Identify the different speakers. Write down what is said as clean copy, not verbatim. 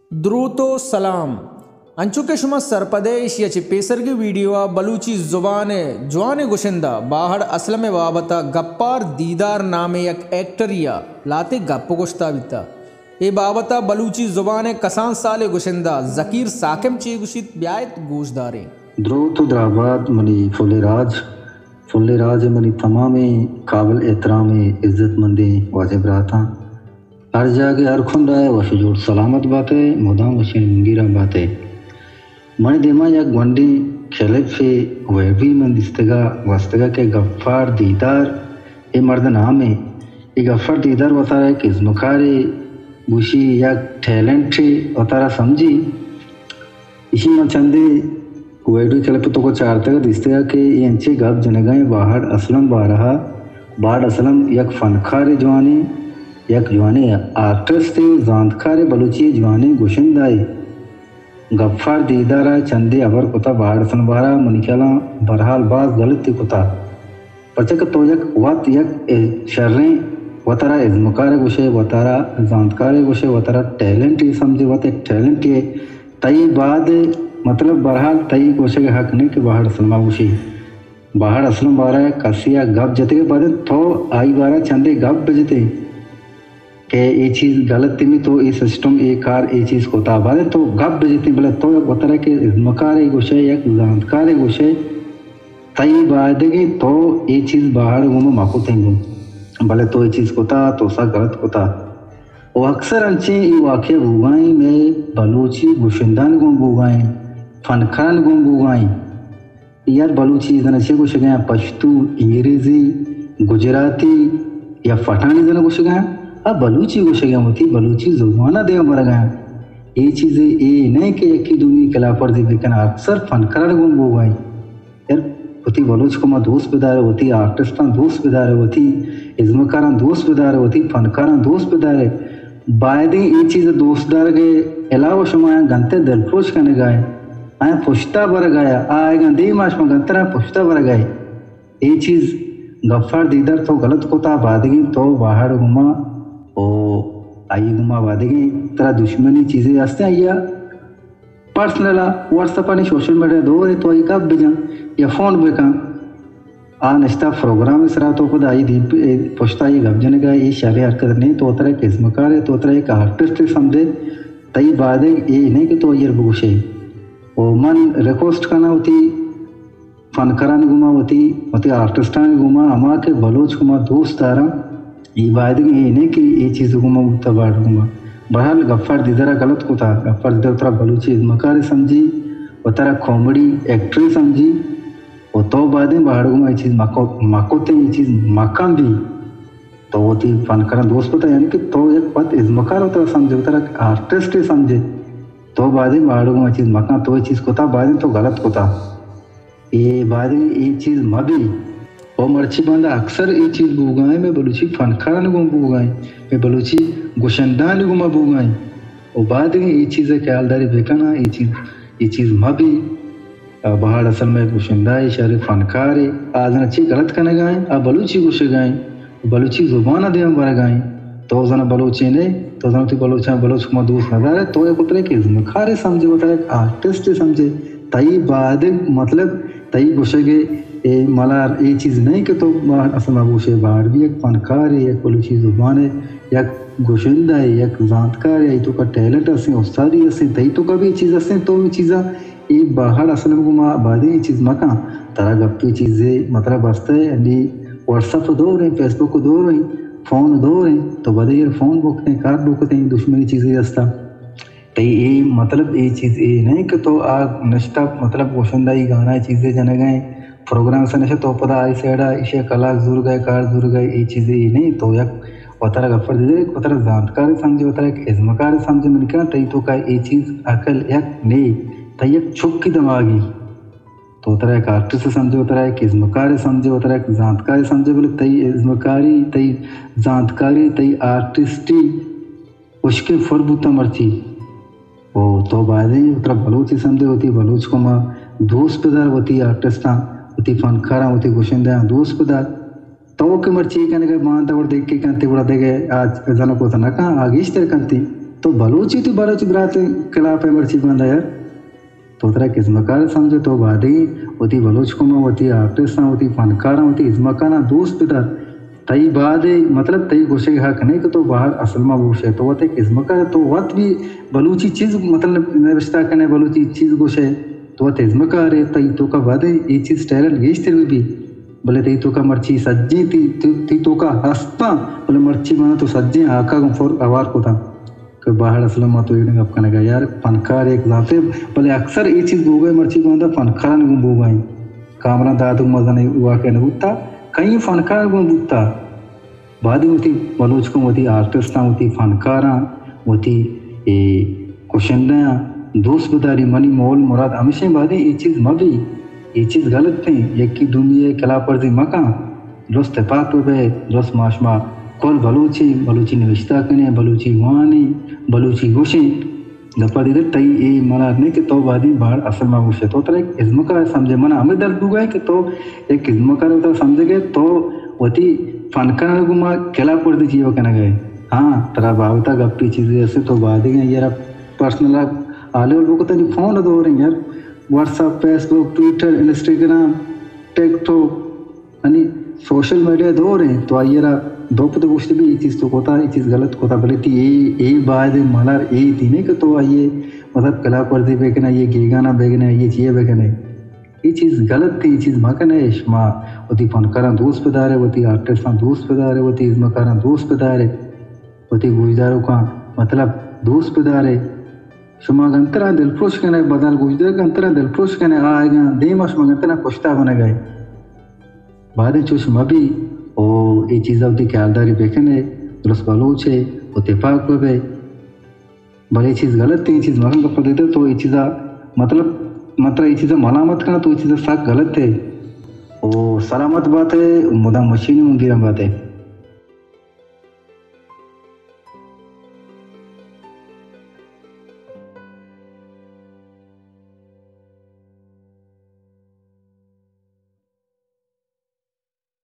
Speaker 1: द्रूतो सलाम अंचुके शुमा सरपदेश यची पेसरगी वीडियो बलूची जुबाने जवाने गुशिंदा बाहर असलम वाबता गप्पार दीदार नामे एक एक्टरिया लाते गप्प गुश्ता बिता ए बाबता बलूची जुबाने कसान साले गुशिंदा जकीर साकिम ची गुशित ब्यायत गोशदारे
Speaker 2: द्रूतो द्राबाद मनी फुल्ले राज मनी तमाम काबिल एहतराम इज़्ज़तमंदी वाजिब रहता हर जगह हर खुंड है वश जोड़ सलामत बातें मुदाम वशीन मंगीरा बातें मणि दिमा या ग्वंडी खेले फे वेबी मन दिस्तगा वस्तगा के गफ्फार दीदार ये मर्द नाम है ये गफ्फार दीदार बता रहा है कि मुखारे बुशी या टैलेंट बता समझी इसी में चंदे वेडू चले तो को चारते दिस्तगा के ये अंचे गप जनगाएं बाहर असलम बारहा बाढ़ असलम यक फनखारे जवानी यक जवानी आर्टिस्ट थे जानखारे बलूची जवानी गुशिंदाई गफ्फार दीदारा चंदे अबर कुता बाहर सनबारा मनिकला बरहाल बाज गलत थी कुता पचक तो यक वत यक शर्रे वतारा इज़्मकार गुशे वतारा जानकार गुशे वतारा टैलेंट ही समझे वत एक टैलेंट है तई बाद मतलब बरहाल तई गुशे के हक नहीं कि बाहर सलमा गुशी बाहर असलम बारा कसिया गप जते के बाद तो आई बारा चंदे गप बजते के ये चीज़ गलत थी तो ये सिस्टम ये कार ये चीज़ को ताबादे तो गप बजती बोले तो बता के मकार गुशे या जानकार गुशे तई बादगी तो ये चीज़ बाहर घूमो माको तेंगू भले तो ये चीज़ को था तो सा गलत को था वो अक्सर अंचे ये वाक़े बुगाई में बलूची गुशिंदान गुम बुगाई फनखान गुम बुगाई यार बलूची जन अच्छे कुछ गया पश्तू अंग्रेज़ी गुजराती या फटानी जन कुछ गया अब बलूची कुछ गया होती बलूची जुबाना दे मर गया ये चीज़ें ये नहीं कि एक ही दूनी कला पर दी लेकिन अक्सर फनकार गुम बुगाई यार होती बलूच को माँ दोस्त बेदार होती आर्टिस्टान दोस्त बेदार होती इज़्मकारान दोस्त बेदार होती फनकारान दोस्त बेदार बायदी ये चीज़ दोस्तदार के अलावा शुमाया गंते दिलफ्रोश करने गए आया पुश्ता बर गया आए गंदे माश में गंतरा पुश्ता बर गए ये चीज़ गफ्फार दीदार तो गलत कोता बादगी तो बाहर घुमा ओ आई घुमा बादगी तरह दुश्मनी चीज़ें आस्ते आइया पर्सनल व्हाट्सएप आणि सोशल मीडिया दो रे तो आई कब बिजा या फ़ोन बेका आ नश्ता प्रोग्राम इस रात तो खुद आई दीप पुश्ता ये गप जने का ये शाले हरकत नहीं तो तरह किस्मकार है तो तरह एक आर्टिस्ट समझे तई बादे ये नहीं कि तो ये बुशे ओ मन रिक्वेस्ट करना होती फनकारान गुमा होती आर्टिस्टान गुमा अमा के बलोच गुमा दोस्त तारा ये बात ये नहीं कि ये चीज़ गुमा तबाड़ गुमा बहरहाल गफ्फार दीदारा गलत को था गफ्फार दीदार तरह बलूची मकार समझी वो तरह कॉमेडी एक्टर समझी वो तो बाद में बाहर गुमा ये चीज़ माकोते ये चीज़ मकाम भी तो वो थी फनकारा दोस्त होता यानी कि तो एक बात इज़्मकार होता समझे वो तरह आर्टिस्ट ही समझे तो बाद में बाहर गुमा चीज़ मकान तो ये चीज़ को था बाद में तो गलत को था ये बाद में ये चीज़ मभी और मर्ची बंदा अक्सर ये चीज़ बुगाए में बलूची फनखारा गुम बुगाए में बलूची गुशंदान गुमा बुगाए और बाद में ये चीज़ें ख्यालदारी बेकाना ये चीज़ मभी बाहर असल में गुशंदा इशारे फनकार आज अच्छी गलत करने गए अब बलूची गुशे गए बलूची जुबान दे मर गए तो जना बलूची ने तो जना बलूचा बलूच को दोस्त नजर है तो एक उतरे के मुखारे समझे उतरे एक आर्टिस्ट समझे तई बाद मतलब तई गुशे के मलार ये चीज़ नहीं कि तो बाहर असल में गुशे बाहर भी एक फनकार है एक बलूची जुबान है या गुशिंदा है एक जानकार है तो का टैलेंट असें उस्तादी असें तई तो कभी चीज़ असें तो चीज़ा ये बाहर असल में गुमा बादे ये चीज़ मका तरह गप्पी चीज़ें मतलब बसते हैं व्हाट्सअप दो रहे फेसबुक को दो रही फ़ोन दो रहे तो बदे यार फ़ोन बुकते हैं कार्ड बुकते हैं दुश्मनी चीज़ें रस्ता तो ये मतलब ये चीज़ ये नहीं कि तो आग नश्ता मतलब गुशिंदा ही गाना चीज़ें जने गए प्रोग्राम से नशे तो पता आई सेड़ा इसे कला जुर गए कार जुर गए ये चीज़ें ये नहीं तो यक वतरा गफ्फर दे वतरा जानकार समझे वतरा एक इज़्मकार समझे मैंने कहा तई तो का ये चीज़ अकल यक नहीं तई एक छुप की दिमागी तो उतरा एक आर्टिस्ट समझे उतरा एक इज़्मकार समझे उतरा एक जानकारी समझे बोले तई इज़्मकारी तई जानकारी तई आर्टिस्टी उसके फरबूता मर्ची वो तो बादे उतरा बलूची समझे होती बलूच को माँ दोस्त पेदार होती आर्टिस्टा होती फनकारा होती गुशिंदा दोस्त पेदार तो के मर्ची कहने के मान तवर देख के कहते बड़ा देखे आज जना को था ना कहाँ आगे इस तरह कहती तो बलूची बरात खिलाफ है मर्ची बंदा यार तो तरह किस्मकार समझे तो बादी होती बलूच को में होती आर्टिस्ट होती फनकार होती इस्मकाना दोस्त पिता तई बाद मतलब तई गोशे हक नहीं कि तो बाहर असल में गोशे तो वत इस्मकार तो वत भी बलूची चीज मतलब रिश्ता करने बलूची चीज गोशे तो वत इस्मकार है तई तो का बाद ये चीज टैलेंट गेश तेरे भी बोले तई तो का मर्ची सज्जी ती तो का हंसता बोले मर्ची बना तो सज्जी आका फोर आवार को था कि बाहर असल में तो ये अब कहने का यार फनकार एक जाते बोले अक्सर ये चीज हो गई मर्ची बना फनकार ने बो गई कामरा दादू मजा नहीं हुआ कहने बुता कहीं फनकार को बुता बादी होती बलूच को होती आर्टिस्ट होती फनकारा होती क्वेश्चन दोस्त बदारी मनी मोल मुराद हमेशा बादी ये चीज मभी ये चीज गलत थी एक की दुनिया कला पर्दी मका दोस्त पाक पे दोस्त माशमा कल बलूची निविष्टा कने बलूची वानी बलूची गोशी गप्पा दे तई ए मना नहीं कि तो बादी बाहर असल में गोशे तो तरह इज्म का समझे मना हमें दर्द दुगा है कि तो एक इज्म का होता समझे गए तो वती फनकार गुमा केला पड़ दी चीज़ कहना गए हाँ तरह भावता गप्पी चीज़ें ऐसे तो बादी गए यार पर्सनल आले और को तो फोन दो रहे यार WhatsApp Facebook Twitter Instagram TikTok यानी सोशल मीडिया दो रहे तो आइए दो पता कुछ भी ये चीज़ तो होता है ये चीज़ गलत होता भले थी ये बाद मलार ये थी नहीं कि तो आइए मतलब कला पर्दे बेकना ये गेगाना बेगना ये चीज़ें बेगना ये चीज़ गलत थी ये चीज़ मकन है माँ होती फनकारा दोस्त पेदार है होती आर्टिस्ट दोस्त पेदार है होती इज्मकारा दोस्त पेदार है होती गुजदारों का मतलब दोस्त पेदार है शुमा गंतरा दिलफ्रोश कहना बदल गुजदार गंतरा दिलफ्रोश कहना आएगा देमा शुमा गंतरा कुश्ता बने गए बाद चुश मभी ओ ये चीज़ होती ख्यालदारी बेखने दुरुस्त बलूच है इत्तेफाक पे भले चीज़ गलत थी ये चीज़ मगन कपड़ा देते तो ये चीज़ मतलब ये चीज़ें मलामत करना तो ये चीज़ें साथ गलत है ओ सलामत बात है मुदा मशीनी मुंदिरा बात है।